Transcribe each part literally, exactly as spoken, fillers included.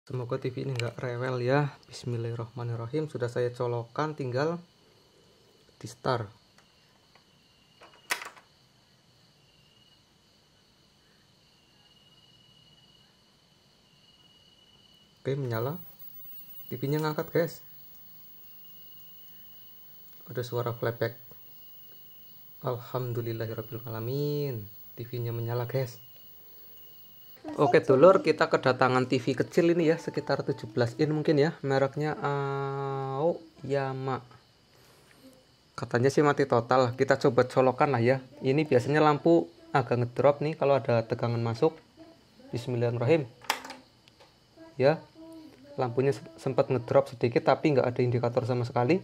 Semoga T V ini nggak rewel ya. Bismillahirrahmanirrahim. Sudah saya colokan, tinggal di start. Oke, menyala. T V-nya ngangkat, guys. Ada suara playback. Alhamdulillahirrahmanirrahim. T V-nya menyala, guys. Oke dulur, kita kedatangan T V kecil ini ya, sekitar tujuh belas in mungkin ya, mereknya Aoyama. Katanya sih mati total. Kita coba colokan lah ya. Ini biasanya lampu agak ngedrop nih kalau ada tegangan masuk. Bismillahirrahmanirrahim. Ya, lampunya sempat ngedrop sedikit tapi nggak ada indikator sama sekali.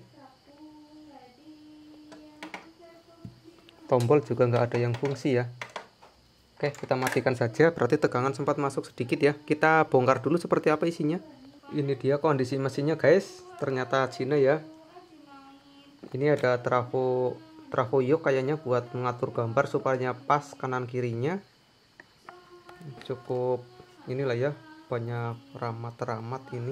Tombol juga nggak ada yang fungsi ya. Oke, kita matikan saja, berarti tegangan sempat masuk sedikit ya. Kita bongkar dulu seperti apa isinya. Ini dia kondisi mesinnya, guys. Ternyata Cina ya. Ini ada trafo trafo yoke kayaknya buat mengatur gambar supaya pas kanan kirinya. Cukup inilah ya, banyak ramat-ramat ini.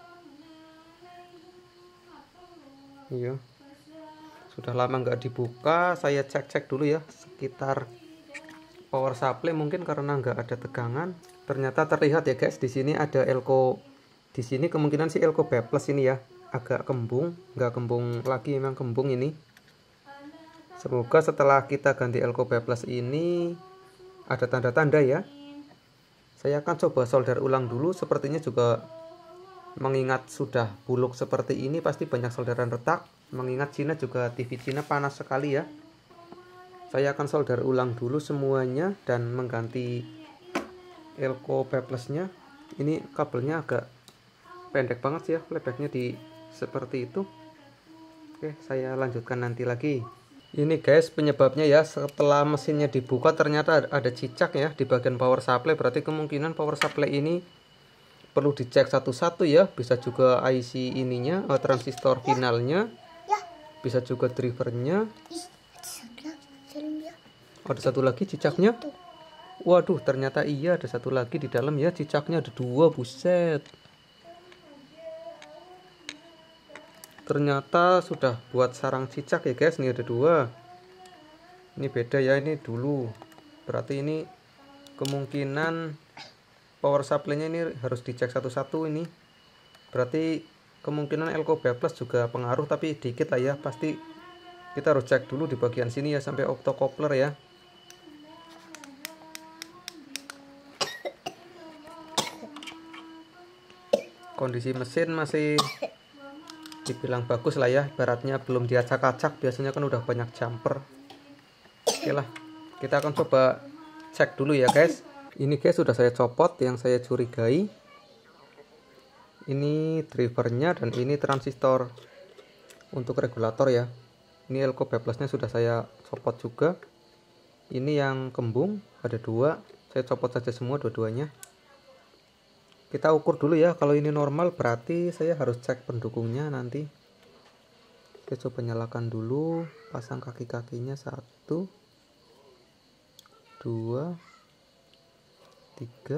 Iya. Sudah lama nggak dibuka, saya cek-cek dulu ya sekitar power supply, mungkin karena nggak ada tegangan. Ternyata terlihat ya guys, di sini ada elko. Di sini kemungkinan sih elko B plus ini ya, agak kembung, nggak kembung lagi, memang kembung ini. Semoga setelah kita ganti elko B plus ini ada tanda-tanda ya. Saya akan coba solder ulang dulu, sepertinya juga mengingat sudah buluk seperti ini pasti banyak solderan retak. Mengingat Cina juga T V Cina panas sekali ya. Saya akan solder ulang dulu semuanya dan mengganti elko B plus nya. Ini kabelnya agak pendek banget sih ya, playbacknya di seperti itu. Oke, saya lanjutkan nanti lagi. Ini guys penyebabnya ya, setelah mesinnya dibuka ternyata ada cicak ya di bagian power supply. Berarti kemungkinan power supply ini perlu dicek satu-satu ya. Bisa juga I C ininya, transistor finalnya, bisa juga drivernya. Ada satu lagi cicaknya. Waduh, ternyata iya ada satu lagi di dalam ya, cicaknya ada dua, buset. Ternyata sudah buat sarang cicak ya guys, ini ada dua. Ini beda ya, ini dulu. Berarti ini kemungkinan power supply-nya ini harus dicek satu-satu ini. Berarti kemungkinan elko B plus juga pengaruh, tapi dikit lah ya. Pasti kita harus cek dulu di bagian sini ya, sampai optocoupler ya. Kondisi mesin masih dibilang bagus lah ya, ibaratnya belum diacak-acak. Biasanya kan udah banyak jumper. Oke lah, kita akan coba cek dulu ya guys. Ini guys sudah saya copot yang saya curigai. Ini drivernya dan ini transistor untuk regulator ya. Ini elko B plus nya sudah saya copot juga. Ini yang kembung ada dua, saya copot saja semua dua-duanya. Kita ukur dulu ya, kalau ini normal berarti saya harus cek pendukungnya nanti. Saya coba nyalakan dulu, pasang kaki-kakinya satu, dua, tiga.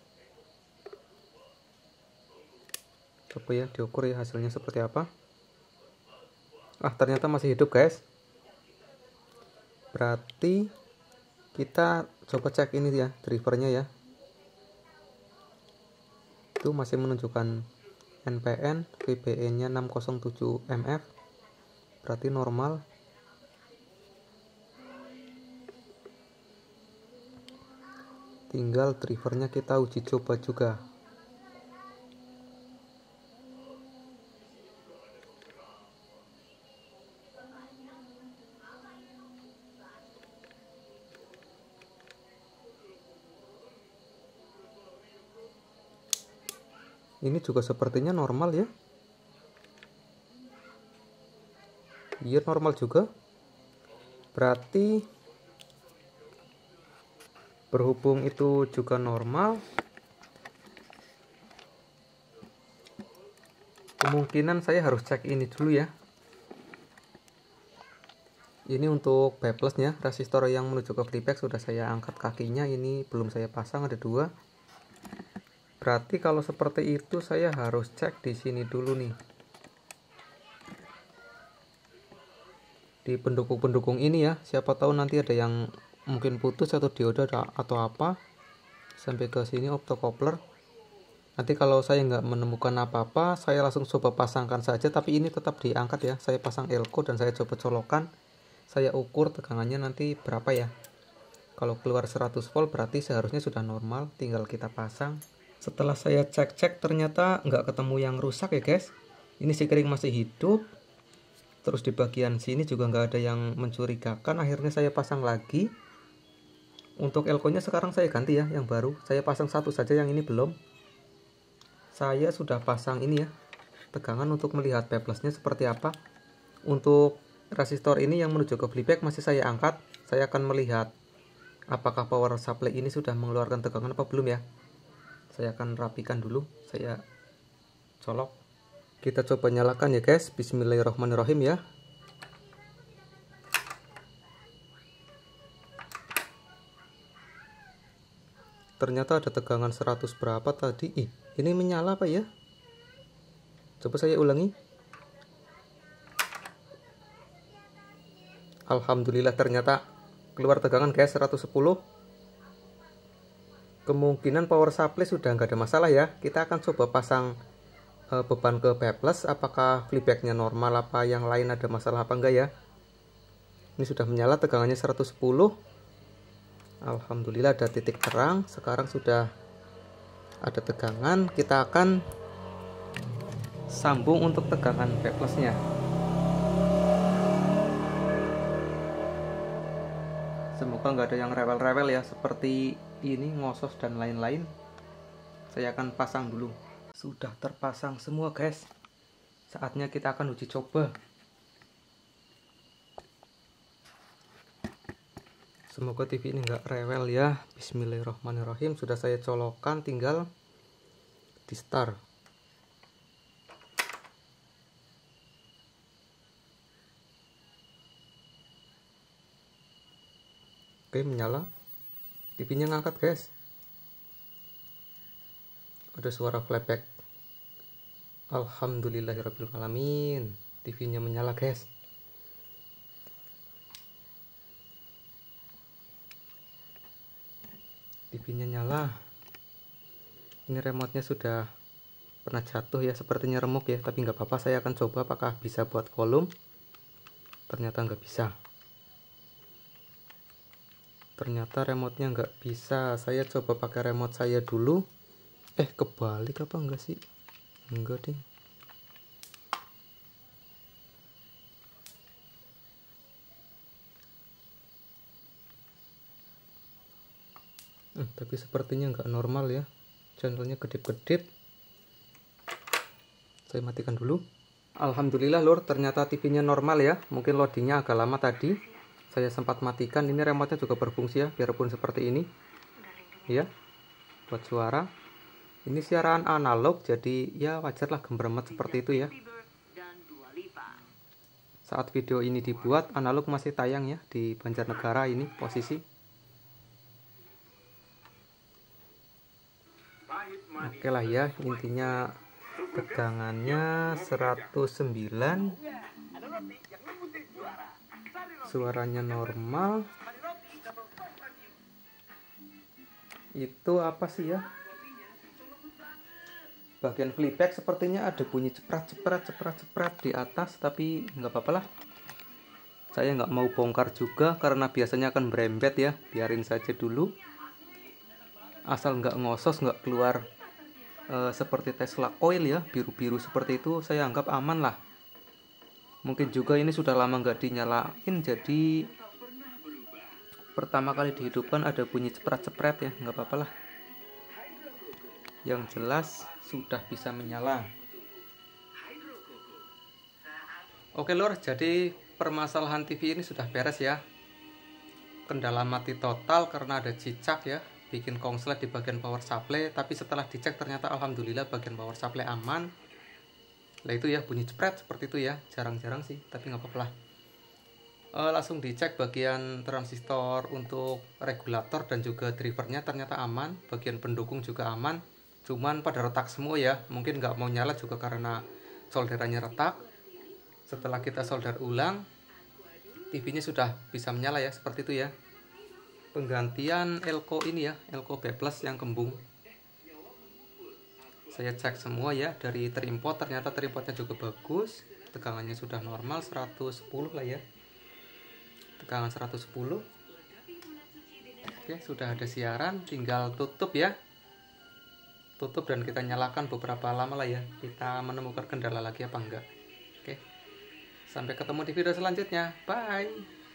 Coba ya diukur ya hasilnya seperti apa. Ah, ternyata masih hidup guys. Berarti kita coba cek ini ya, drivernya ya. Itu masih menunjukkan N P N, V B E nya enam nol tujuh M F. Berarti normal. Tinggal drivernya kita uji coba juga. Ini juga sepertinya normal ya. Iya normal juga. Berarti berhubung itu juga normal, kemungkinan saya harus cek ini dulu ya. Ini untuk B plus nya, resistor yang menuju ke playback sudah saya angkat kakinya. Ini belum saya pasang, ada dua. Berarti kalau seperti itu saya harus cek di sini dulu nih, di pendukung-pendukung ini ya. Siapa tahu nanti ada yang mungkin putus atau dioda atau apa, sampai ke sini optocoupler. Nanti kalau saya nggak menemukan apa-apa, saya langsung coba pasangkan saja, tapi ini tetap diangkat ya. Saya pasang elko dan saya coba colokan, saya ukur tegangannya nanti berapa ya. Kalau keluar seratus volt berarti seharusnya sudah normal, tinggal kita pasang. Setelah saya cek-cek ternyata nggak ketemu yang rusak ya guys. Ini sekring masih hidup. Terus di bagian sini juga nggak ada yang mencurigakan. Akhirnya saya pasang lagi. Untuk elko-nya sekarang saya ganti ya, yang baru. Saya pasang satu saja, yang ini belum. Saya sudah pasang ini ya, tegangan untuk melihat P plusnya seperti apa. Untuk resistor ini yang menuju ke flyback masih saya angkat. Saya akan melihat apakah power supply ini sudah mengeluarkan tegangan apa belum ya. Saya akan rapikan dulu, saya colok. Kita coba nyalakan ya guys. Bismillahirrahmanirrahim ya. Ternyata ada tegangan seratus berapa tadi. Ih, ini menyala apa ya? Coba saya ulangi. Alhamdulillah ternyata keluar tegangan guys, seratus sepuluh. Kemungkinan power supply sudah nggak ada masalah ya. Kita akan coba pasang e, beban ke P plus, apakah flybacknya normal apa yang lain ada masalah apa enggak ya. Ini sudah menyala, tegangannya seratus sepuluh. Alhamdulillah ada titik terang. Sekarang sudah ada tegangan. Kita akan sambung untuk tegangan P plusnya. Semoga nggak ada yang rewel-rewel ya, seperti ini ngosos dan lain-lain. Saya akan pasang dulu. Sudah terpasang semua guys. Saatnya kita akan uji coba. Semoga T V ini nggak rewel ya. Bismillahirrahmanirrahim. Sudah saya colokan, tinggal di start. Oke, menyala. T V-nya ngangkat guys. Ada suara flashback. Alhamdulillahirabbil alamin. T V-nya menyala guys. T V-nya nyala. Ini remote-nya sudah pernah jatuh ya, sepertinya remuk ya, tapi nggak apa-apa. Saya akan coba apakah bisa buat volume. Ternyata nggak bisa. Ternyata remote-nya nggak bisa. Saya coba pakai remote saya dulu. Eh, kebalik apa enggak sih? Enggak deh. Eh, tapi sepertinya nggak normal ya. Channelnya kedip-kedip. Saya matikan dulu. Alhamdulillah lur, ternyata T V-nya normal ya. Mungkin loadingnya agak lama tadi. Saya sempat matikan. Ini remote-nya juga berfungsi ya, biarpun seperti ini. Ya, buat suara. Ini siaran analog, jadi ya wajarlah gemeremet seperti itu ya. Saat video ini dibuat, analog masih tayang ya di Banjarnegara ini posisi. Oke lah ya, intinya tegangannya seratus sembilan. Suaranya normal. Itu apa sih ya? Bagian flyback sepertinya ada bunyi ceprat-ceprat ceprat-ceprat di atas, tapi nggak apa-apa lah. Saya nggak mau bongkar juga karena biasanya akan berembet ya. Biarin saja dulu. Asal nggak ngosos, nggak keluar e, seperti Tesla coil ya, biru-biru seperti itu, saya anggap aman lah. Mungkin juga ini sudah lama nggak dinyalain, jadi pertama kali dihidupkan ada bunyi ceprat-ceprat ya, nggak apa-apa lah. Yang jelas sudah bisa menyala. Oke lor, jadi permasalahan T V ini sudah beres ya. Kendala mati total karena ada cicak ya, bikin konslet di bagian power supply. Tapi setelah dicek ternyata alhamdulillah bagian power supply aman. Lah itu ya, bunyi cepret seperti itu ya, jarang-jarang sih, tapi nggak apa-apa lah. E, langsung dicek bagian transistor untuk regulator dan juga drivernya ternyata aman. Bagian pendukung juga aman. cuman pada retak semua ya, mungkin nggak mau nyala juga karena solderannya retak. Setelah kita solder ulang, T V-nya sudah bisa menyala ya, seperti itu ya. Penggantian elko ini ya, elko B plus yang kembung. Saya cek semua ya, dari terimport ternyata terimpotnya juga bagus. Tegangannya sudah normal seratus sepuluh lah ya. Tegangan seratus sepuluh. Oke, sudah ada siaran, tinggal tutup ya. Tutup dan kita nyalakan beberapa lama lah ya. Kita menemukan kendala lagi apa enggak. Oke. Sampai ketemu di video selanjutnya. Bye.